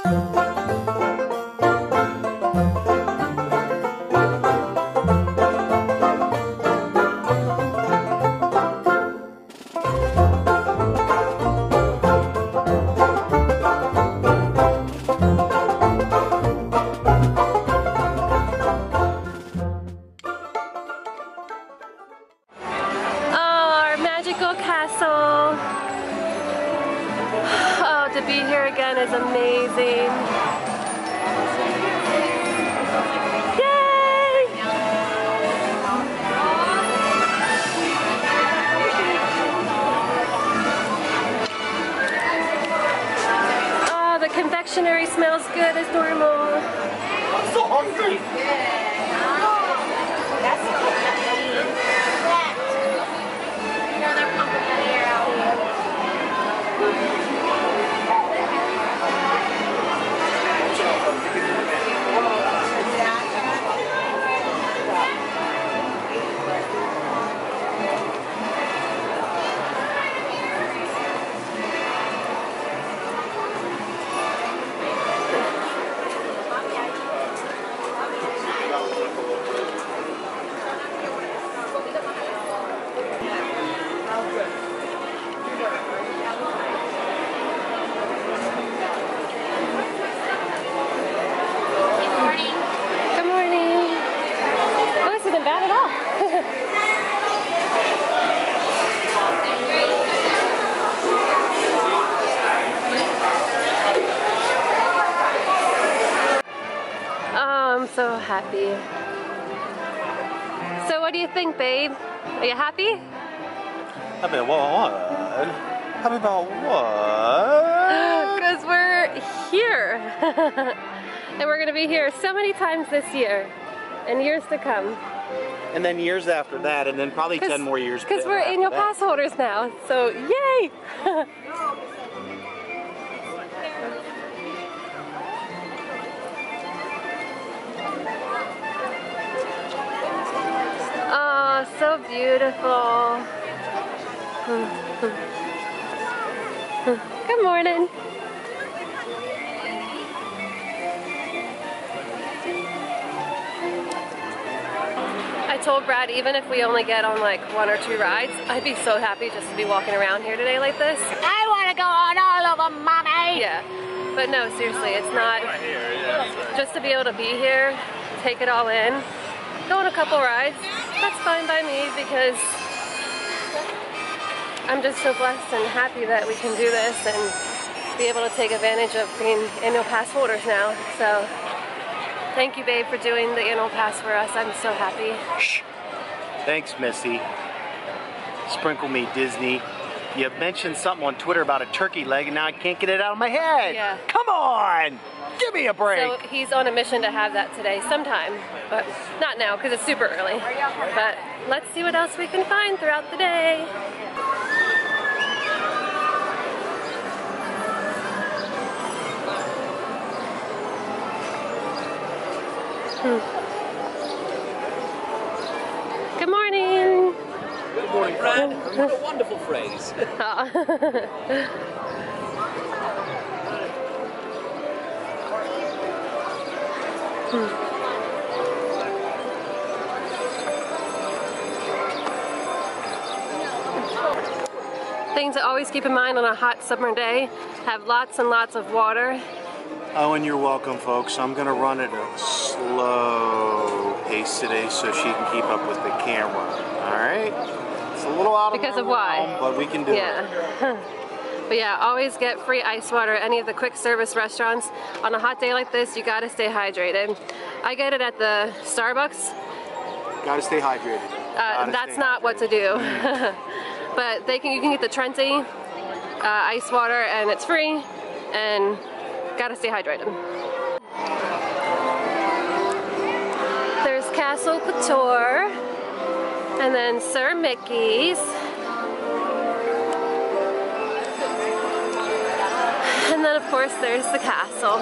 Castle. Oh, to be here again is amazing. Yay! Oh, the confectionery smells good as normal. I'm so hungry. That's so they're pumping that air out here. I'm so happy. So what do you think, babe? Are you happy? Happy about what? Happy about what? Because we're here. And we're going to be here so many times this year and years to come. And then years after that, and then probably 10 more years. Because we're annual pass holders now, so yay! Oh, so beautiful. Good morning. I told Brad even if we only get on like 1 or 2 rides, I'd be so happy just to be walking around here today like this. I want to go on all of them, mommy. Yeah, but no, seriously, it's not, just to be able to be here, take it all in, go on a couple rides, that's fine by me because I'm just so blessed and happy that we can do this and be able to take advantage of being annual pass holders now. So thank you, babe, for doing the annual pass for us. I'm so happy. Shh. Thanks, Missy. Sprinkle me, Disney. You mentioned something on Twitter about a turkey leg and now I can't get it out of my head. Yeah. Come on! Give me a break. So he's on a mission to have that today sometime, but not now because it's super early. But let's see what else we can find throughout the day. Good morning. Good morning, Brad. What a wonderful phrase. Things to always keep in mind on a hot summer day, have lots and lots of water. Oh, and you're welcome, folks. I'm gonna run at a slow pace today so she can keep up with the camera. All right? It's a little out of Because my of why? realm, but we can do it. Yeah. But yeah, always get free ice water at any of the quick service restaurants. On a hot day like this, you gotta stay hydrated. I get it at the Starbucks. Gotta stay hydrated. That's not what to do. But you can get the Trenti ice water and it's free, and gotta stay hydrated. There's Castle Couture, and then Sir Mickey's. And then of course there's the castle.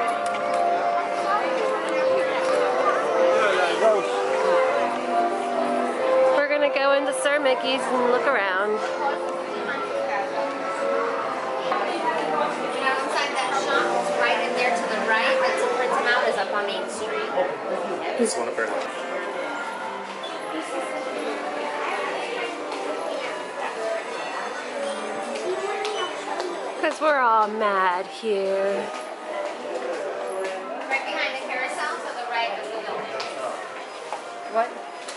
We're gonna go into Sir Mickey's and look around. Inside that shop, it's right in there. on Main Street. This one up there. Because we're all mad here. Right behind the carousel to the right of the building. What?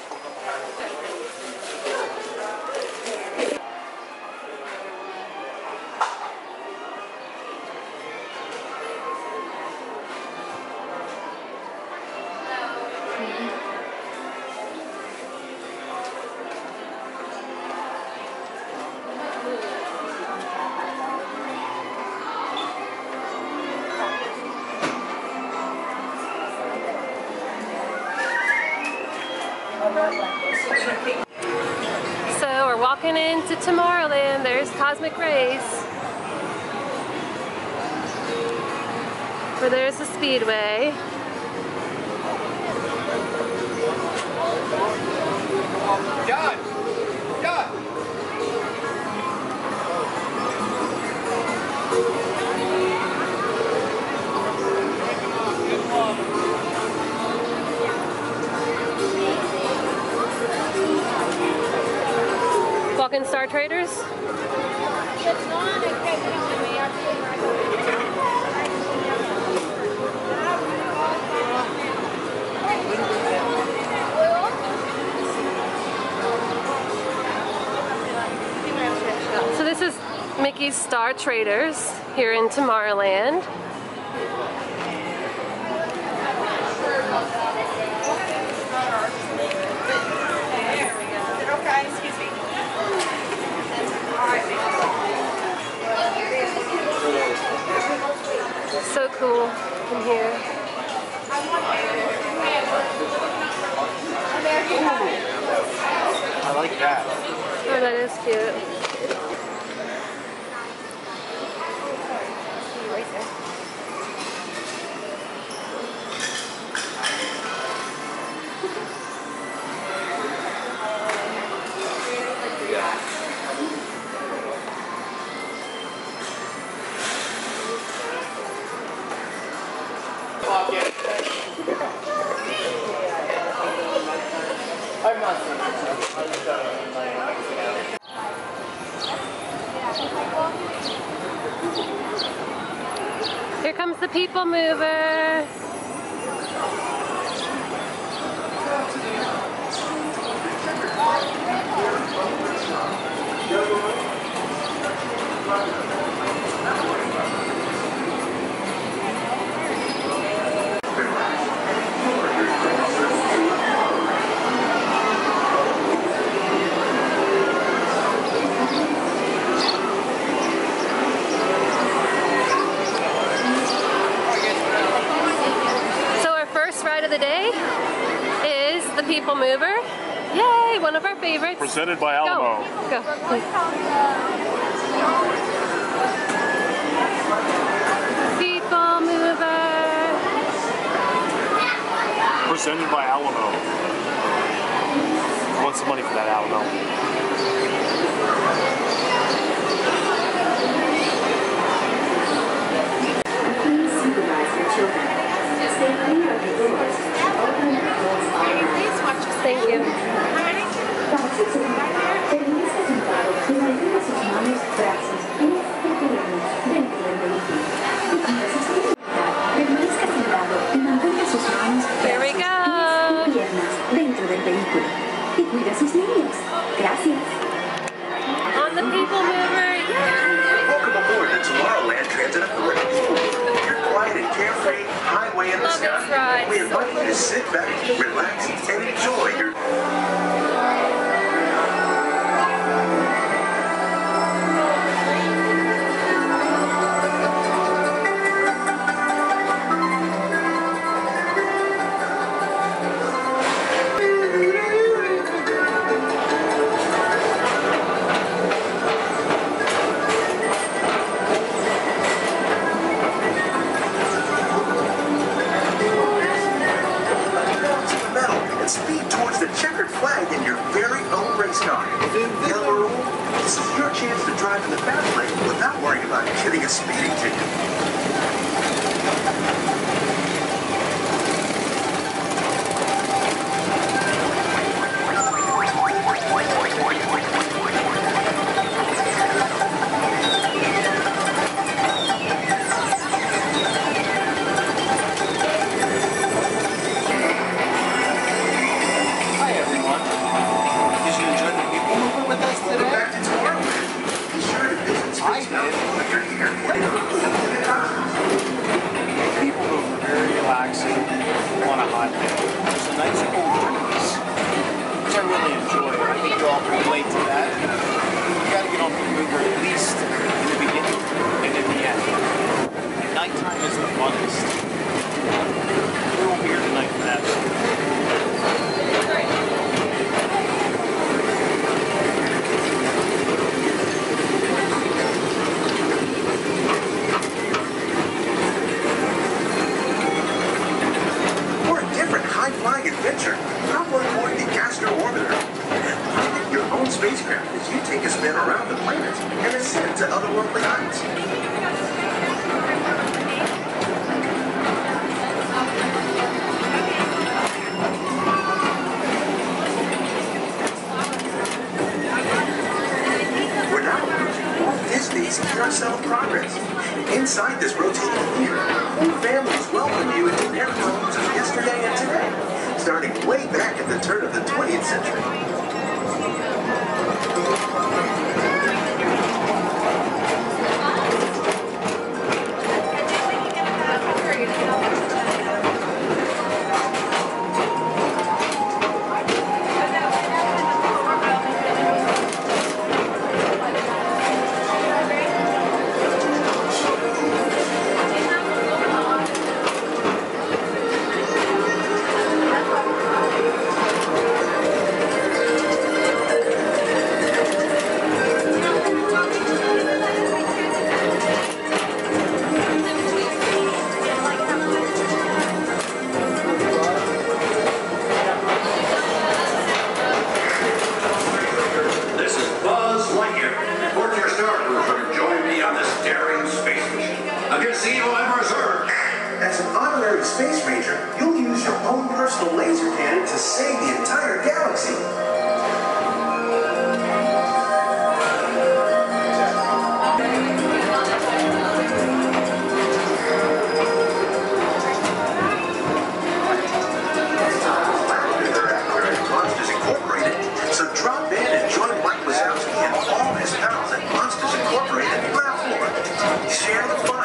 So we're walking into Tomorrowland. There's Cosmic Rays. Where there's the Speedway. John! John! Walking Star Traders. So this is Mickey's Star Traders here in Tomorrowland. So cool in here. I like that. Oh, that is cute. Here comes the People Mover. Of the day is the People Mover. Yay, one of our favorites. Presented by Alamo. Go. People Mover. Presented by Alamo. I want some money for that Alamo. Please supervise your children. Stay clear of the doors. Open the doors all around. Thank you. Permita sentado y mantenga sus manos, brazos, pies y piernas dentro del vehículo. Y cuando se sienta, permanezca sentado y mantenga sus manos, Here we brazos, go. pies y piernas dentro del vehículo. Y cuida a sus niños. Gracias. On the People Mover. Welcome aboard the Tomorrowland Transit Authority. Your quiet and carefree highway in the Love this ride. sky. We invite you to sit back, relax, and enjoy your... Speed towards the checkered flag in your very own race car. Yellow, this is your chance to drive in the fast lane without worrying about getting a speeding ticket. galaxy. Inside this rotating theater, whole families welcome you into their homes of yesterday and today, starting way back at the turn of the 20th century. As an honorary space ranger, you'll use your own personal laser cannon to save the entire galaxy. Monsters Incorporated, so drop in and join Mike Wazowski and all his pals at Monsters Incorporated Laugh Floor. Share the fun.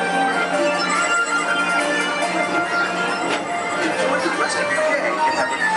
Enjoy the rest of your day and have a